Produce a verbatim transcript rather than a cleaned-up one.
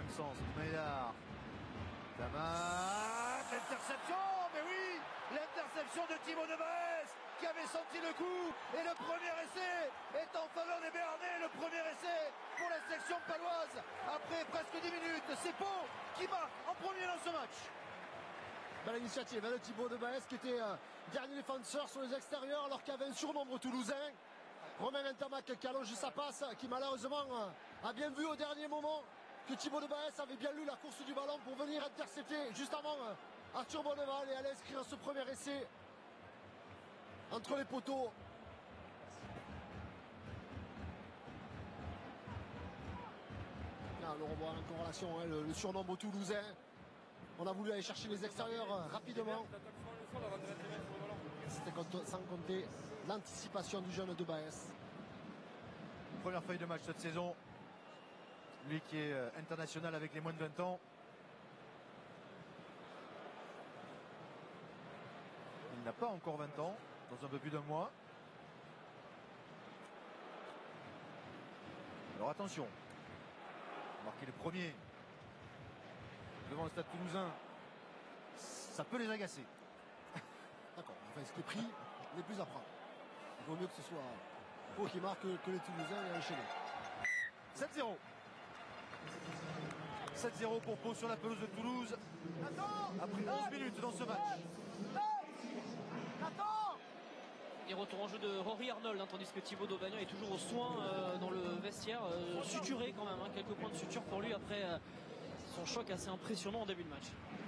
sens. Maillard. Damas. L'interception. Mais oui, l'interception de Thibaut de Baès qui avait senti le coup. Et le premier essai est en faveur des Béarnais. Le premier essai pour la section paloise. Après presque dix minutes, c'est Pau qui marque en premier dans ce match. Belle initiative hein, de Thibaut de Baès qui était euh, dernier défenseur sur les extérieurs alors qu'il y avait un surnombre toulousain. Romain Ntamak qui allonge sa passe, qui malheureusement euh, a bien vu au dernier moment que Thibaut de Baès avait bien lu la course du ballon pour venir intercepter juste avant euh, Arthur Bonneval et aller inscrire ce premier essai entre les poteaux. Là, on revoit en corrélation hein, le, le surnombre toulousain. On a voulu aller chercher les extérieurs euh, rapidement. C'était sans compter l'anticipation du jeune de Baès. Première feuille de match cette saison. Lui qui est euh, international avec les moins de vingt ans. Il n'a pas encore vingt ans, dans un peu plus d'un mois. Alors attention. Marquer le premier devant le stade toulousain, ça peut les agacer. D'accord, enfin ce qui est pris n'est plus à prendre. Il vaut mieux que ce soit Pau qui marque que, que les Toulousains et enchaîner. sept zéro. sept zéro pour Pau sur la pelouse de Toulouse. Après onze minutes dans ce match. Et retour en jeu de Rory Arnold, hein, tandis que Thibaut d'Aubagnan est toujours aux soins euh, dans le vestiaire, euh, suturé quand même, hein, quelques points de suture pour lui après euh, son choc assez impressionnant en début de match.